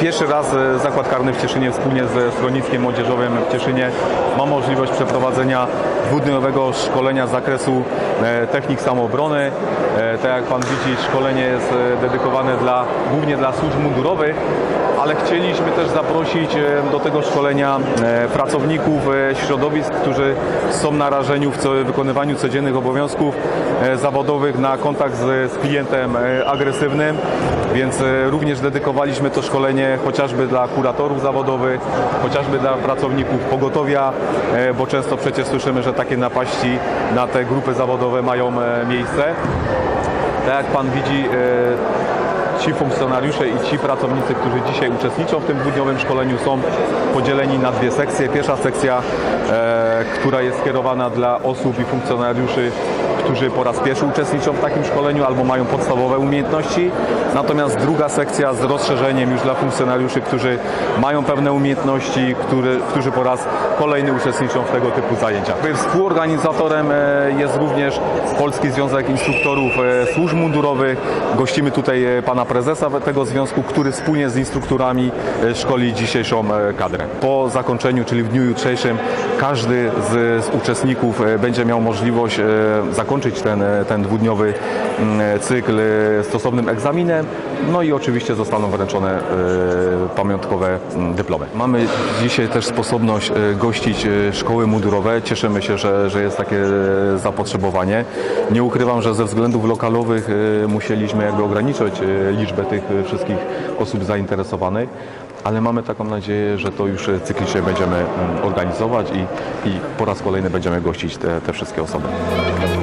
Pierwszy raz Zakład Karny w Cieszynie wspólnie ze Schroniskiem Młodzieżowym w Cieszynie ma możliwość przeprowadzenia dwudniowego szkolenia z zakresu technik samoobrony. Tak jak Pan widzi, szkolenie jest dedykowane głównie dla służb mundurowych, ale chcieliśmy też zaprosić do tego szkolenia pracowników środowisk, którzy są narażeni w wykonywaniu codziennych obowiązków zawodowych na kontakt z klientem agresywnym, więc również dedykowaliśmy to szkolenie chociażby dla kuratorów zawodowych, chociażby dla pracowników pogotowia, bo często przecież słyszymy, że takie napaści na te grupy zawodowe mają miejsce. Tak jak Pan widzi, ci funkcjonariusze i ci pracownicy, którzy dzisiaj uczestniczą w tym dwudniowym szkoleniu, są podzieleni na dwie sekcje. Pierwsza sekcja, która jest skierowana dla osób i funkcjonariuszy, którzy po raz pierwszy uczestniczą w takim szkoleniu albo mają podstawowe umiejętności. Natomiast druga sekcja z rozszerzeniem już dla funkcjonariuszy, którzy mają pewne umiejętności, którzy po raz kolejny uczestniczą w tego typu zajęciach. Współorganizatorem jest również Polski Związek Instruktorów Służb Mundurowych. Gościmy tutaj pana prezesa tego związku, który wspólnie z instruktorami szkoli dzisiejszą kadrę. Po zakończeniu, czyli w dniu jutrzejszym, każdy z uczestników będzie miał możliwość zakończyć ten dwudniowy cykl stosownym egzaminem, no i oczywiście zostaną wręczone pamiątkowe dyplomy. Mamy dzisiaj też sposobność gościć szkoły mundurowe. Cieszymy się, że jest takie zapotrzebowanie. Nie ukrywam, że ze względów lokalowych musieliśmy ograniczyć liczbę tych wszystkich osób zainteresowanych, ale mamy taką nadzieję, że to już cyklicznie będziemy organizować i po raz kolejny będziemy gościć te wszystkie osoby.